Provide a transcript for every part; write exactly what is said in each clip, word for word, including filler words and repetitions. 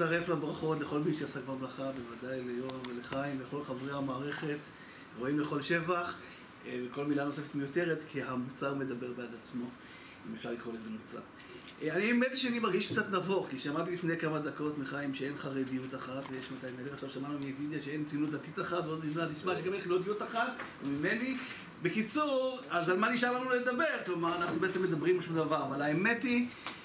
מצטרף לברכות לכל מי שעסק במלאכה, בוודאי ליורם ולחיים, לכל חברי המערכת, רואים לכל שבח, וכל מילה נוספת מיותרת, כי המוצר מדבר בעד עצמו, אם אפשר לקרוא לזה מוצר. אני באמת שאני מרגיש קצת נבוך, כי שמעתי לפני כמה דקות מחיים שאין חרדיות אחת, ויש מאתיים אלף, עכשיו שמענו מידידיה שאין ציונות דתית אחת, ועוד נשמע שגם אין חילוניות אחת, וממני. בקיצור, אז על מה נשאר לנו לדבר? כלומר, אנחנו בעצם מדברים משהו דבר, אבל האמת היא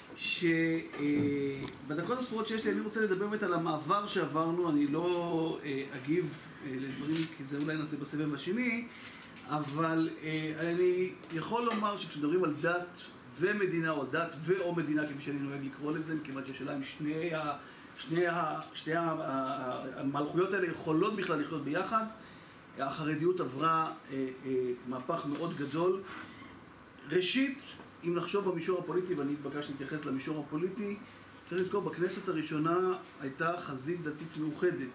שבדקות הספורות שיש לי, אני רוצה לדבר באמת על המעבר שעברנו, אני לא אגיב לדברים, כי זה אולי נעשה בסבב השני, אבל אני יכול לומר שכשמדברים על דת ומדינה, או דת ואו מדינה, כפי שאני נוהג לקרוא לזה, כיוון שהשאלה אם שני, שני, שני המלכויות האלה יכולות בכלל לחיות ביחד, החרדיות עברה אה, אה, מהפך מאוד גדול. ראשית, אם נחשוב במישור הפוליטי, ואני התבקש להתייחס למישור הפוליטי, צריך לזכור, בכנסת הראשונה הייתה חזית דתית מאוחדת.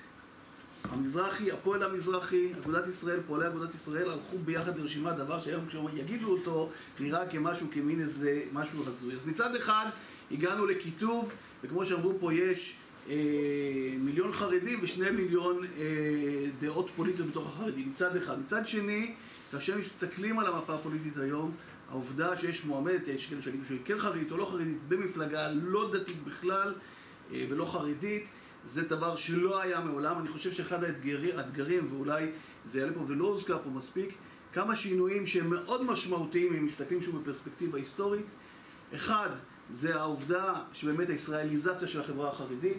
המזרחי, הפועל המזרחי, אגודת ישראל, פועלי אגודת ישראל, הלכו ביחד לרשימה, דבר שהיום כשיגידו אותו, נראה כמשהו, כמין איזה משהו הזוי. אז מצד אחד, הגענו לכיתוב, וכמו שאמרו פה, יש אה, מיליון חרדים ושני מיליון אה, דעות פוליטיות בתוך החרדים, מצד אחד. מצד שני, כאשר מסתכלים על המפה הפוליטית היום, העובדה שיש מועמדת, יש כאלה שיגידו שהיא כן חרדית או לא חרדית, במפלגה לא דתית בכלל אה, ולא חרדית, זה דבר שלא היה מעולם. אני חושב שאחד האתגרים, ואולי זה יעלה פה ולא הוזכר פה מספיק, כמה שינויים שהם מאוד משמעותיים, אם מסתכלים שוב בפרספקטיבה היסטורית. אחד, זה העובדה שבאמת הישראליזציה של החברה החרדית.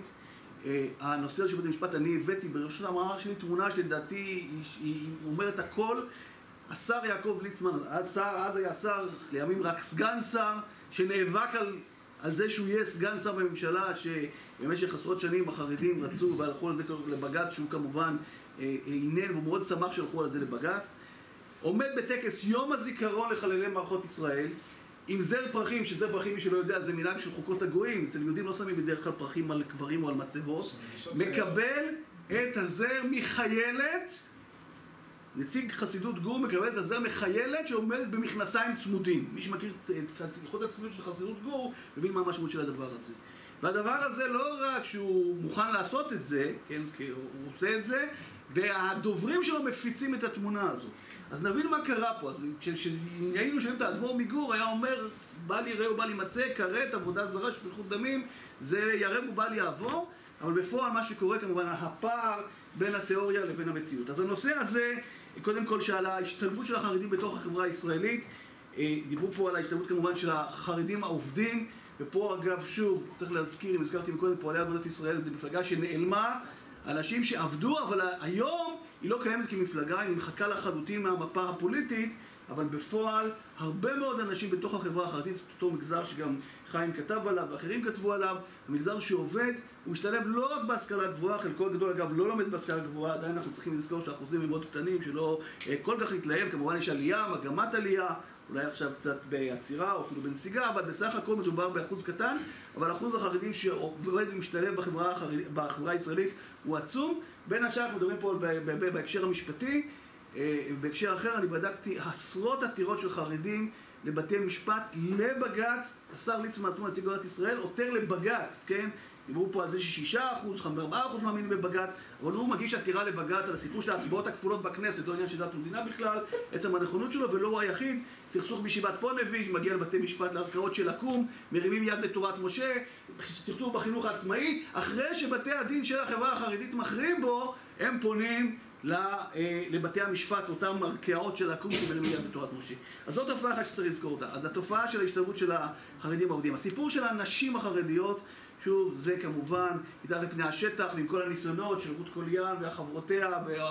הנושא הזה שבית המשפט, אני הבאתי בראשות המאמר שלי תמונה שלדעתי היא, היא אומרת הכל. השר יעקב ליצמן, אז, שר, אז היה שר, לימים רק סגן שר, שנאבק על על זה שהוא יהיה סגן שר בממשלה, שבמשך עשרות שנים החרדים רצו והלכו על זה לבג"ץ, שהוא כמובן עינן, והוא מאוד שמח שהלכו על זה לבג"ץ. עומד בטקס יום הזיכרון לחללי מערכות ישראל, עם זר פרחים, שזר פרחים, מי שלא יודע, זה מנהג של חוקות הגויים, אצל יהודים לא שמים בדרך כלל פרחים על קברים או על מצבות, מקבל את הזר מחיילת, נציג חסידות גור מקבל את הזר מחיילת שעומדת במכנסיים צמודים. מי שמכיר את הלכות הצניעות של חסידות גור, מבין מה המשמעות של הדבר הזה. והדבר הזה לא רק שהוא מוכן לעשות את זה, כן, כי הוא עושה את זה, והדוברים שלו מפיצים את התמונה הזו. אז נבין מה קרה פה. אז כשהיינו שומעים את האדמו"ר מגור, היה אומר, בא לי ראה ובא לי מצא, כרת, עבודה זרה, שפיכות דמים, זה ירם ובל יעבור. אבל בפועל מה שקורה כמובן, הפער בין התיאוריה לבין המציאות. אז הנושא הזה, קודם כל שעל ההשתלבות של החרדים בתוך החברה הישראלית, דיברו פה על ההשתלבות כמובן של החרדים העובדים, ופה אגב שוב, צריך להזכיר, אם הזכרתי מקודם, פועלי אגודת ישראל, זו מפלגה שנעלמה, אנשים שעבדו, אבל היום היא לא קיימת כמפלגה, היא נמחקה לחלוטין מהמפה הפוליטית, אבל בפועל הרבה מאוד אנשים בתוך החברה החרדית, אותו מגזר שגם חיים כתב עליו ואחרים כתבו עליו, המגזר שעובד, הוא משתלב לא רק בהשכלה גבוהה, חלקו הגדול אגב לא לומד בהשכלה גבוהה, עדיין אנחנו צריכים לזכור שהאחוזים הם מאוד קטנים, שלא כל כך להתלהב, כמובן יש עלייה, מגמת עלייה, אולי עכשיו קצת בעצירה או אפילו בנסיגה, אבל בסך הכל מדובר באחוז קטן, אבל אחוז החרדים שעובד ומשתלב בחברה, בחברה הישראלית הוא עצום. בין השאר אנחנו מדברים פה בהקשר המשפטי, בהקשר אחר אני בדקתי עשרות עתירות של חרדים לבתי משפט, לבג"ץ, השר ליצמן עצמו נציג אגודת ישראל, עותר לבג"ץ, כן? דיברו פה על זה ששישה אחוז, ארבעה אחוז מאמינים בבג"ץ, אבל הוא מגיש עתירה לבג"ץ על הסיפור של ההצבעות הכפולות בכנסת, לא עניין של דת ומדינה בכלל, עצם הנכונות שלו, ולא הוא היחיד, סכסוך בישיבת פונביץ', מגיע לבתי משפט לערכאות של לקום, מרימים יד לתורת משה, סכסוך בחינוך העצמאי, אחרי שבתי הדין של החברה החרדית מכריעים בו, הם פונים לבתי המשפט, אותם ערכאות של לקום שמרימים יד לתורת משה. אז זאת תופעה אחת שצריך לזכור אותה. אז התופעה של ההשתלבות של החרדים העובדים. הסיפור של הנשים החרדיות, שוב, זה כמובן מתחת לפני השטח, ועם כל הניסיונות של רות קוליאן והחברותיה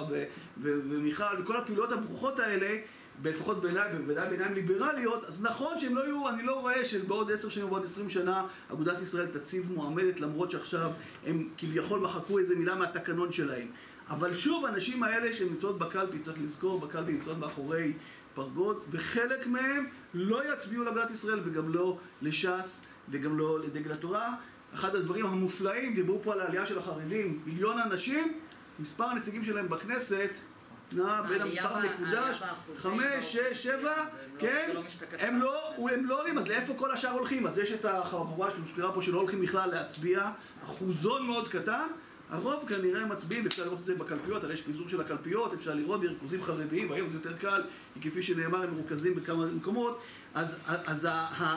ומיכל וכל הפעולות הברוכות האלה, לפחות בעיניי, בוודאי בעיניים ליברליות, אז נכון שהם לא יהיו, אני לא רואה שבעוד עשר שנים או בעוד עשרים שנה אגודת ישראל תציב מועמדת, למרות שעכשיו הם כביכול מחקו איזה מילה מהתקנון שלהם. אבל שוב, האנשים האלה שנמצאות בקלפי, צריך לזכור, בקלפי נמצאות מאחורי פרגוד, וחלק מהם לא יצביעו לאגודת ישראל וגם לא לש"ס וגם לא לדגל התורה. אחד הדברים המופלאים, דיברו פה על העלייה של החרדים, מיליון אנשים, מספר הנציגים שלהם בכנסת נע בין המספר המקודש, חמש, שש, שבע, כן? הם לא, הם לא עולים, אז לאיפה כל השאר הולכים? אז יש את החבורה שמוזכרה פה שלא הולכים בכלל להצביע, אחוזון מאוד קטן, הרוב כנראה מצביעים, אפשר לראות את זה בקלפיות, הרי יש פיזור של הקלפיות, אפשר לראות בריכוזים חרדיים, והיום זה יותר קל, כי כפי שנאמר הם מרוכזים בכמה מקומות, אז, אז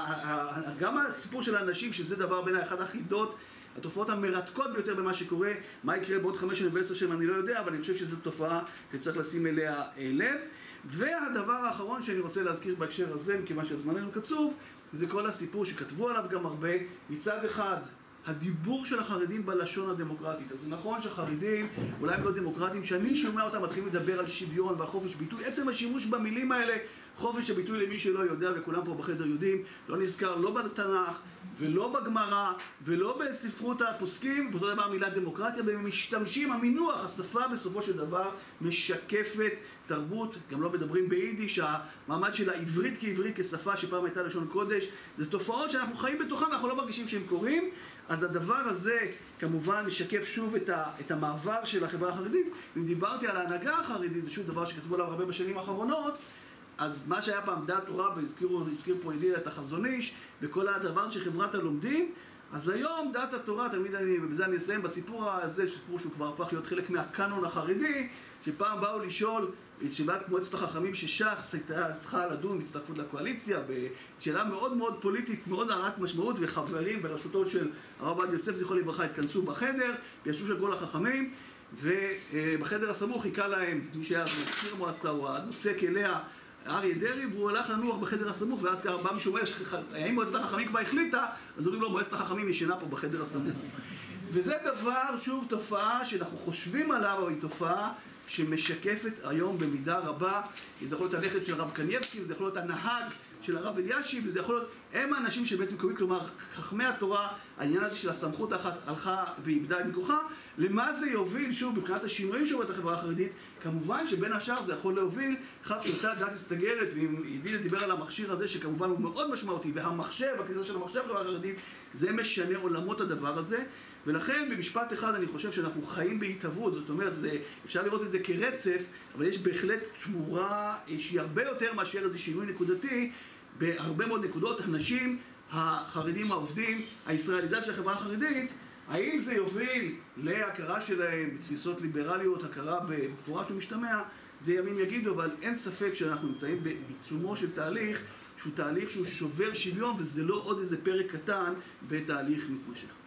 גם הסיפור של האנשים, שזה דבר בין האחד החידות, התופעות המרתקות ביותר במה שקורה, מה יקרה בעוד חמש שנים ועשר שנים אני לא יודע, אבל אני חושב שזו תופעה שצריך לשים אליה לב. והדבר האחרון שאני רוצה להזכיר בהקשר הזה, מכיוון שהזמננו קצוב, זה כל הסיפור שכתבו עליו גם הרבה, מצד אחד, הדיבור של החרדים בלשון הדמוקרטית. אז זה נכון שהחרדים, אולי הם לא דמוקרטיים, שאני שומע אותם מתחילים לדבר על שוויון ועל חופש ביטוי. עצם השימוש במילים האלה, חופש הביטוי למי שלא יודע, וכולם פה בחדר יודעים, לא נזכר לא בתנ"ך ולא בגמרא ולא בספרות הפוסקים, ואותו דבר מילה דמוקרטיה, והם משתמשים, המינוח, השפה בסופו של דבר משקפת תרבות, גם לא מדברים ביידיש, המעמד של העברית כעברית כשפה שפעם הייתה לשון קודש, זה תופעות שאנחנו חיים בתוכם ואנחנו לא מרגישים שהם קורים. אז הדבר הזה כמובן משקף שוב את, ה, את המעבר של החברה החרדית. אם דיברתי על ההנהגה החרדית, זה שוב דבר שכתבו עליו הרבה בשנים האחרונות, אז מה שהיה פעם דעת תורה, והזכירו, הזכיר פה ידיד את החזון איש, וכל הדבר של חברת הלומדים, אז היום דעת התורה, תמיד אני, ובזה אני אסיים בסיפור הזה, סיפור שהוא כבר הפך להיות חלק מהקאנון החרדי, שפעם באו לשאול את ישיבת מועצת החכמים שש"ס הייתה צריכה לדון בהצטרפות לקואליציה, בשאלה מאוד מאוד פוליטית, מאוד הרת משמעות, וחברים בראשותו של הרב עובדיה יוסף זכרו לברכה התכנסו בחדר, וישבו של כל החכמים, ובחדר הסמוך חיכה להם מי שהיה מזכיר המועצה, הוא הנוסק אליה, אריה דרעי, והוא הלך לנוח בחדר הסמוך, ואז ככה בא מישהו אומר, האם מועצת החכמים כבר החליטה? אז אומרים לו, מועצת החכמים ישנה פה בחדר הסמוך. וזה דבר, שוב, תופעה שאנחנו חושבים עליו, אבל היא תופעה שמשקפת היום במידה רבה, זה יכול להיות הנכד של הרב קנייבסקי, זה יכול להיות הנהג של הרב אלישיב, וזה יכול להיות, הם האנשים שבעצם קוראים, כלומר, חכמי התורה, העניין הזה של הסמכות האחת הלכה ואיבדה את מכוחה, למה זה יוביל, שוב, מבחינת השינויים שעוברת החברה החרדית, כמובן שבין השאר זה יכול להוביל, כך שאותה דת מסתגרת, ואם ידיד דיבר על המכשיר הזה, שכמובן הוא מאוד משמעותי, והמחשב, הכניסה של המחשב בחברה החרדית, זה משנה עולמות הדבר הזה, ולכן במשפט אחד אני חושב שאנחנו חיים בהתהוות, זאת אומרת, זה, אפשר לראות את זה כרצף, אבל יש בהחלט תמורה שהיא הרבה יותר מאשר איזה שינוי נקודתי, בהרבה מאוד נקודות, אנשים, החרדים העובדים, הישראליזציה של החברה החרדית, האם זה יוביל להכרה שלהם בתפיסות ליברליות, הכרה במפורש ומשתמע, זה ימים יגידו, אבל אין ספק שאנחנו נמצאים בעיצומו של תהליך, שהוא תהליך שהוא שובר שוויון, וזה לא עוד איזה פרק קטן בתהליך מתמשך.